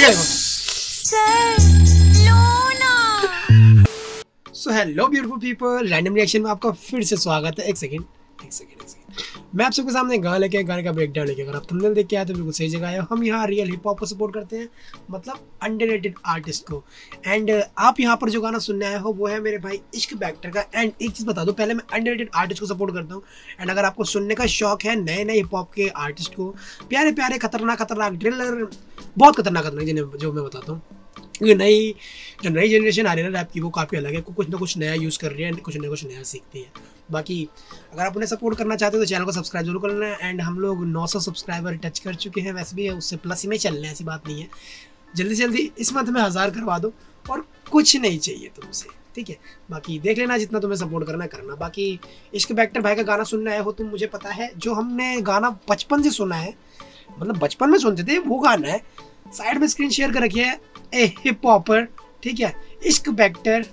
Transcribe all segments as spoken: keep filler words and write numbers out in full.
सो hello beautiful people, random reaction में आपका फिर से स्वागत है। एक सेकंड एक सेकंड एक सेकंड मैं आप सबके सामने गाना लेके गाने का ब्रेकडाउन लेके, अगर आप थंबनेल देख के आए तो बिल्कुल सही जगह आए। हम यहाँ रियल हिप हॉप को सपोर्ट करते हैं, मतलब अंडररेटेड आर्टिस्ट को। एंड आप यहाँ पर जो गाना सुनने आए हो वो है मेरे भाई इश्क बैक्टर का। एंड एक चीज़ बता दो, पहले मैं अंडररेटेड आर्टिस्ट को सपोर्ट करता हूँ। एंड अगर आपको सुनने का शौक है नए नए हिप हॉप के आर्टिस्ट को, प्यारे प्यारे खतरनाक खतरनाक ड्रिलर, बहुत खतरनाक खतरनाक जिन्हें जो मैं बताता हूँ, क्योंकि नई जो नई जनरेशन आ रही है ना रैप की, वो काफ़ी अलग है, कुछ ना कुछ नया यूज़ कर रही है, कुछ ना कुछ नया सीखती है। बाकी अगर आप उन्हें सपोर्ट करना चाहते हो तो चैनल को सब्सक्राइब जरूर कर लेना। एंड हम लोग नौ सौ सब्सक्राइबर टच कर चुके हैं, वैसे भी उससे प्लस ही में चल रहे हैं, ऐसी बात नहीं है। जल्दी से जल्दी इस मंथ में हज़ार करवा दो और कुछ नहीं चाहिए तुमसे, ठीक है। बाकी देख लेना, जितना तुम्हें सपोर्ट करना करना। बाकी इश्क बैक्टर भाई का गाना सुनना है हो तुम, मुझे पता है, जो हमने गाना बचपन से सुना है, मतलब बचपन में सुनते थे, वो गाना है। साइड में स्क्रीन शेयर कर रखी है, ए हिप हॉपर, ठीक है, इश्क बैक्टर,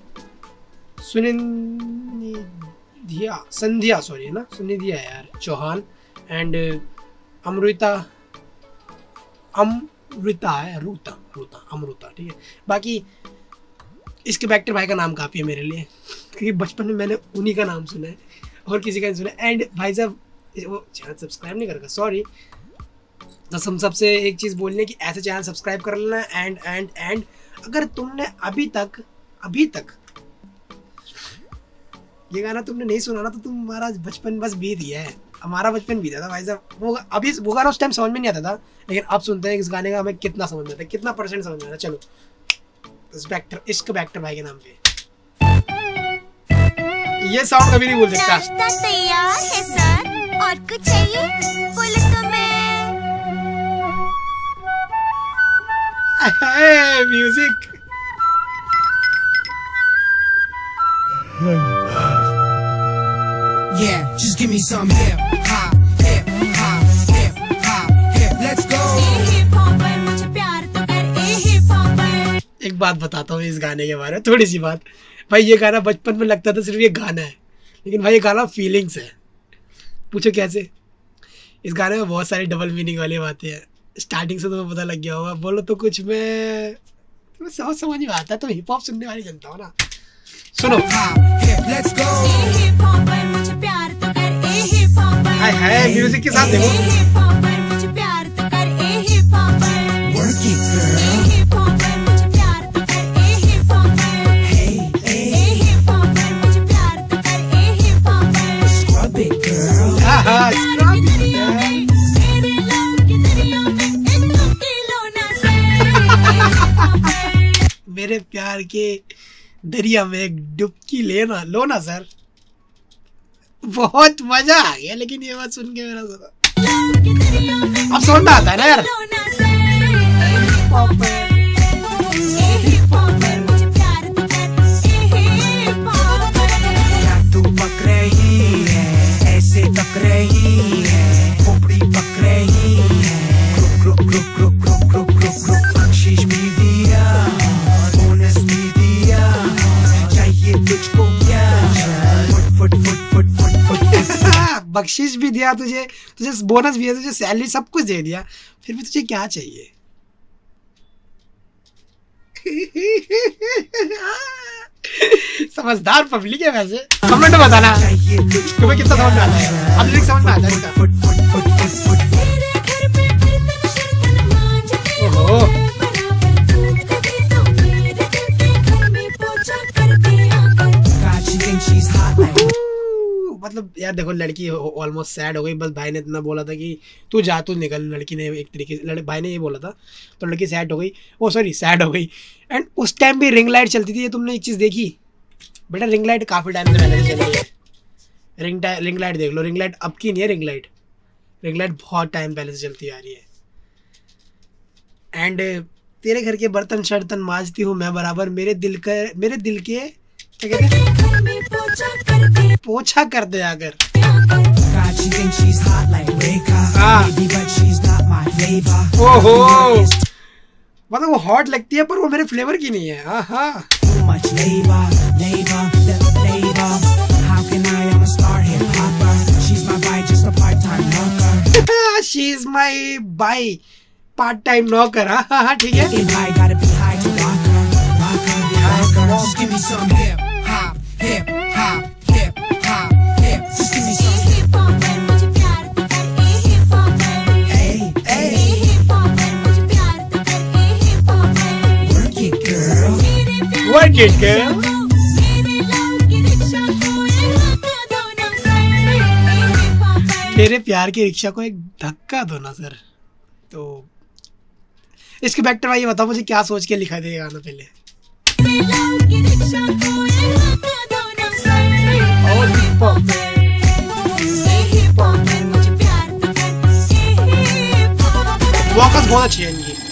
सुनिधिया संध्या सॉरी है ना सुनिधिया यार चौहान, एंड अमृता अमृता है रूता रूता अमृता, ठीक है। बाकी इश्क बैक्टर भाई का नाम काफ़ी है मेरे लिए, क्योंकि बचपन में मैंने उन्हीं का नाम सुना है और किसी का नहीं सुना। एंड भाई साहब वो चैनल सब्सक्राइब नहीं करेगा, सॉरी। तो हम सबसे एक चीज़ बोलने की, ऐसे चैनल सब्सक्राइब कर लेना। एंड एंड एंड अगर तुमने अभी तक अभी तक ये गाना तुमने नहीं सुना ना, तो तुम्हारा बचपन बस बीत गया है। हमारा बचपन बीता था भाई साहब। वो अभी वो गाना उस टाइम समझ में नहीं आता था, लेकिन अब सुनते हैं इस गाने का हमें कितना समझ में आता है, कितना परसेंट समझ में आता है। चलो इस बैक्टर इश्क बैक्टर भाई के नाम पे ये साउंड कभी नहीं भूल सकता। तैयार है सर, और कुछ चाहिए बोलो तो मैं। Music Yeah, just give me some hip hop, hip hop, hip hop, hip. Let's go. Hip hop मुझे प्यार तो कर, hip hop। एक बात बताता हूँ इस गाने के बारे में, थोड़ी सी बात भाई। ये गाना बचपन में लगता था सिर्फ ये गाना है, लेकिन भाई ये गाना फीलिंग्स है। पूछो कैसे? इस गाने में बहुत सारी डबल मीनिंग वाली बातें हैं। स्टार्टिंग से तुम्हें पता लग गया होगा, बोलो तो कुछ में तुम्हें समझ समझ में आता है, तो हिप हॉप सुनने वाली जनता हो ना। सुनो Let's go. Hip hop मुझे प्यार तो कर, hip hop। हाय हाय म्यूजिक के साथ देखो। Hip hop मुझे प्यार तो कर, hip hop। Work it, girl. Hip hop मुझे प्यार तो कर, hip hop। Hey, hey. Hip hop मुझे प्यार तो कर, hip hop। Scrub it, girl. हाँ हाँ मेरे प्यार के दरिया में एक डुबकी लेना लो ना सर। बहुत मजा आ गया, लेकिन ये बात सुन के मेरा अब समझ में आता है ना यार। तू पक रही है, ऐसे तक रही है, खोपड़ी पक रही है, group group group group group group group group बख्शीश भी दिया, बोनस भी दिया, चाहिए तुझको क्या, फुट फुट फुट फुट फुट फुट। बख्शीश भी दिया तुझे, तुझे बोनस भी दिया, तुझे सैलरी सब कुछ दे दिया, फिर भी तुझे क्या चाहिए? समझदार पब्लिक है वैसे। कमेंट में बताना तुम्हें कितना समझ में आता है। अब लिरिक्स समझ में आता है इसका। ओहो मतलब यार देखो, लड़की ऑलमोस्ट सैड हो गई, बस भाई ने इतना बोला था कि तू जा तू निकल। लड़की ने एक तरीके से लड़के भाई ने ये बोला था, तो लड़की सैड हो गई, ओ सॉरी सैड हो गई। एंड उस टाइम भी रिंग लाइट चलती थी। ये तुमने एक चीज़ देखी बेटा, रिंग लाइट काफ़ी टाइम से पहले से चल रही है। रिंग रिंग लाइट देख लो, रिंग लाइट अब की नहीं है। रिंग लाइट रिंग लाइट बहुत टाइम पहले से चलती आ रही है। एंड तेरे घर के बर्तन शर्तन मांजती हूँ मैं बराबर, मेरे दिल का मेरे दिल के क्या कहते हैं, पोछा कर दे अगर। ओहो मतलब वो हॉट लगती है पर वो मेरे फ्लेवर की नहीं है। हाँ हाँ शी इज माई बाई पार्ट टाइम नौकर। हाँ हाँ ठीक है। Getting high, gotta be high to rock her, rock her, rock her. Just give me some hip hop, hip hop, hip hop, hip. Just give me some hip hopper मुझे प्यार तो कर ए हिप हॉपर hey, hey. ए hip hopper मुझे प्यार तो कर ए hip hopper Work it, girl. मेरे प्यार Work it, girl. मेरे लव की रिक्शा को ये धक्का दो ना सर ए हिप हॉपर तेरे प्यार की रिक्शा को एक धक्का दो ना सर। तो इसके बैक्टर भाई ये बताओ मुझे क्या सोच के लिखा था ये गाना पहले। मेरे लव की रिक्शा को ये धक्का दो ना सर और हिप हॉप ए हिप हॉपर मुझे प्यार तो कर ए हिप हॉपर वॉकर्स बहुत अच्छी है इनकी।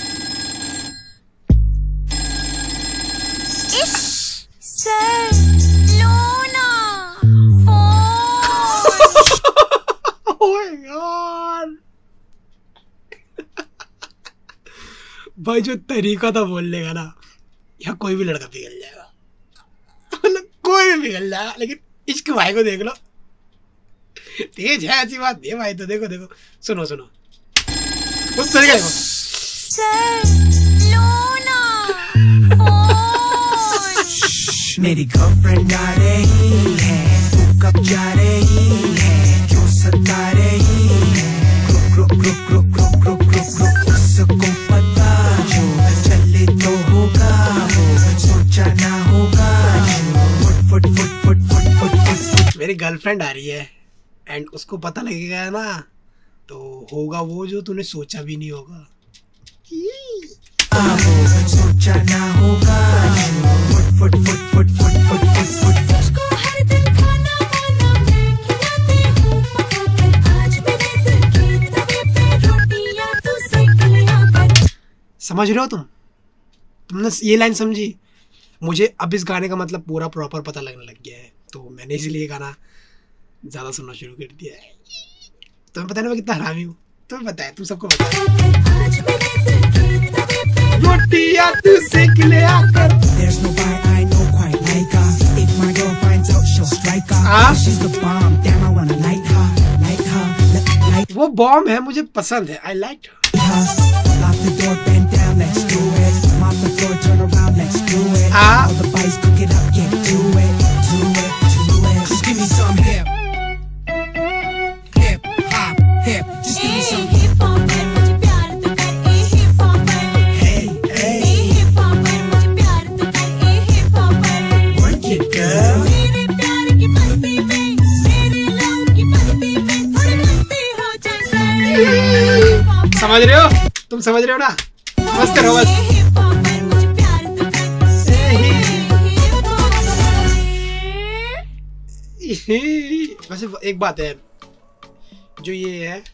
सर लोना फोन ओह यार भाई जो तरीका था बोलने का ना, यहाँ कोई भी लड़का पिघल जाएगा, मतलब कोई भी पिघल जाएगा। लेकिन इश्क भाई को देख लो, तेज है, ऐसी बात नहीं है भाई। तो देखो देखो सुनो सुनो उस तरीका देखो। सर लोना फोन मेरी गर्लफ्रेंड आ रही है, तू कब जा रही है, क्यों सता रही है, रुक रुक रुक रुक रुक रुक रुक रुक उसको पता जो चले तो होगा वो, सोचा ना होगा जो, फुट फुट फुट फुट फुट फुट फुट फुट। मेरी गर्लफ्रेंड आ रही है एंड उसको पता लगेगा ना, तो होगा वो जो तूने सोचा भी नहीं होगा। वो सोचा ना होगा जो, फुट फुट फुट फुट फुट फुट फुट फुट। उसको हर दिन खाना वाना मैं खिलाती हूँ पकाकर, आज मेरे दिल की तवे पे रोटियां तू सेक लिया कर। समझ रहे हो तुम? तुमने ये लाइन समझी? मुझे अब इस गाने का मतलब पूरा प्रॉपर पता लगने लग गया है, तो मैंने इसलिए ये गाना ज़्यादा सुनना शुरू कर दिया है। तुम्हें पता है ना मैं कितना हरामी हूँ, तुम्हें पता है, तुम सबको पता है। आज मेरे दिल की तवे पे रोटियां तू सेक ले आकर। There's no guy I know quite like her. If my girl finds out, she'll strike her. Ah? She's the bomb. Damn, I wanna light her, light her, li- light वो बॉम्ब है, मुझे पसंद है, I like. her. Lock the door, bend down, let's do it. Mop the floor, turn around, let's do it. Ah? All the boys cook it up, get to it, do it, do it. Just give me some hip, hip hop, hip. Just give me ए some hip hopper मुझे प्यार तो कर ए hip hopper hey, ए hey. Hip hopper मुझे प्यार तो कर ए hip hopper Work it, girl. मेरे प्यार की बस्ती में मेरे लव की बस्ती में थोड़ी मस्ती हो जाए। समझ रहे हो? तुम समझ रहे हो ना? मस्त करो बस। हिप हॉपर मुझे प्यार तो कर ए हिप हॉपर। वैसे एक बात है, जो ये है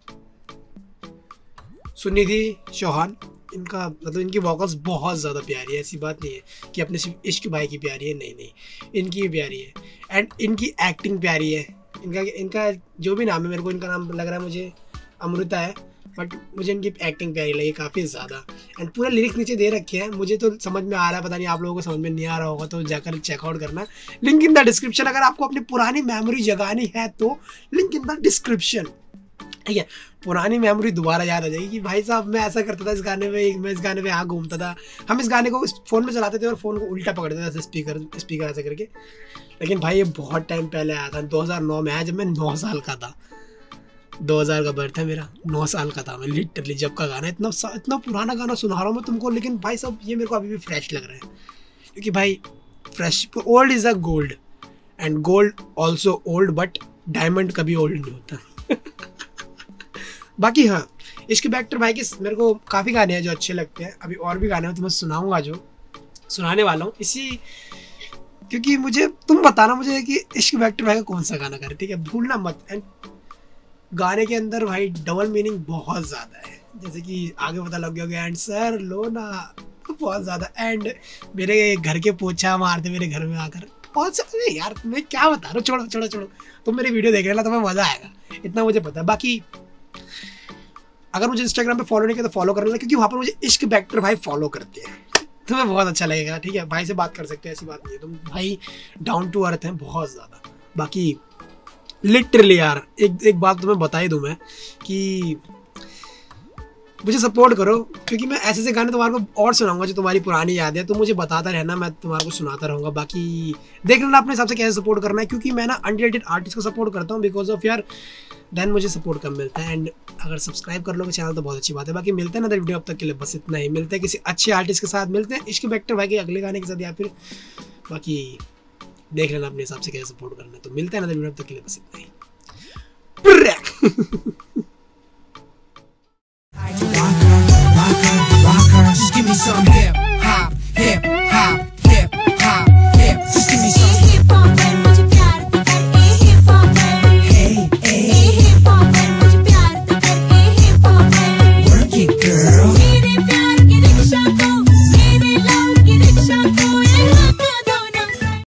सुनिधि चौहान, इनका मतलब इनकी वोकल्स बहुत ज़्यादा प्यारी है। ऐसी बात नहीं है कि अपने सिर्फ इश्क भाई की प्यारी है, नहीं नहीं, इनकी भी प्यारी है। एंड इनकी एक्टिंग प्यारी है। इनका इनका जो भी नाम है, मेरे को इनका नाम लग रहा है मुझे अमृता है, बट मुझे इनकी एक्टिंग प्यारी लगी काफ़ी ज़्यादा। एंड पूरा लिरिक्स नीचे दे रखे हैं, मुझे तो समझ में आ रहा है, पता नहीं आप लोगों को समझ में नहीं आ रहा होगा तो जाकर चेकआउट करना। Link in the description. अगर आपको अपनी पुरानी मेमोरी जगानी है तो लिंक इन द डिस्क्रिप्शन, ठीक है। पुरानी मेमोरी दोबारा याद आ जाएगी कि भाई साहब मैं ऐसा करता था इस गाने में, मैं इस गाने में यहाँ घूमता था। हम इस गाने को फ़ोन में चलाते थे और फ़ोन को उल्टा पकड़ते थे स्पीकर स्पीकर ऐसे करके। लेकिन भाई ये बहुत टाइम पहले आया था, दो हज़ार नौ में आया, जब मैं नौ साल का था। दो हज़ार का बर्थ है मेरा, नौ साल का था मैं लिटरली जब का गाना। इतना इतना पुराना गाना सुना रहा हूँ मैं तुमको, लेकिन भाई साहब ये मेरे को अभी भी फ्रेश लग रहा है, क्योंकि भाई fresh, old is a gold and gold also old, but diamond कभी ओल्ड नहीं होता। बाकी हाँ, इसके बैक्टर भाई के मेरे को काफ़ी गाने हैं जो अच्छे लगते हैं। अभी और भी गाने हैं तो मैं सुनाऊंगा, जो सुनाने वाला हूँ इसी, क्योंकि मुझे तुम बताना मुझे कि इश्क बैक्टर भाई का कौन सा गाना करे, ठीक है, भूलना मत। एंड गाने के अंदर भाई डबल मीनिंग बहुत ज़्यादा है, जैसे कि आगे पता लग गया एंड सर लो ना, बहुत ज़्यादा। एंड मेरे घर के पोछा मारते मेरे घर में आकर, बहुत सारे यार, मैं क्या बता रहा हूँ, छोड़ो छोड़ो छोड़ो, तुम मेरी वीडियो देख रहे ना, तुम्हें मज़ा आएगा, इतना मुझे पता है। बाकी अगर मुझे इंस्टाग्राम पे फॉलो नहीं किया तो फॉलो करना, क्योंकि वहाँ पर मुझे इश्क बैक्टर भाई फॉलो करते हैं, तुम्हें बहुत अच्छा लगेगा, ठीक है। भाई से बात कर सकते हैं, ऐसी बात नहीं है, तुम भाई डाउन टू अर्थ हैं बहुत ज़्यादा। बाकी लिटरली यार एक एक बात तुम्हें बता ही दूँ मैं कि मुझे सपोर्ट करो, क्योंकि मैं ऐसे ऐसे गाने तुम्हारे को और सुनाऊंगा जो तुम्हारी पुरानी याद है, तो मुझे बताता रहना, मैं तुम्हारे को सुनाता रहूँगा। बाकी देख लेना अपने हिसाब से कैसे सपोर्ट करना है, क्योंकि मैं ना अनरिलेटेड आर्टिस्ट को सपोर्ट करता हूँ बिकॉज ऑफ यार देन मुझे सपोर्ट कम मिलता है। एंड अगर सब्सक्राइब कर लोगे चैनल तो बहुत अच्छी बात है। बाकी मिलते हैं ना वीडियो, अब तक के लिए बस इतना ही। मिलते हैं किसी अच्छे आर्टिस्ट के साथ, मिलते हैं इश्क वेक्टर भाई के अगले गाने के साथ, या फिर बाकी देख लेना अपने हिसाब से कैसे सपोर्ट करना है। तो मिलते हैं ना वीडियो, अब तक के लिए बस इतना ही।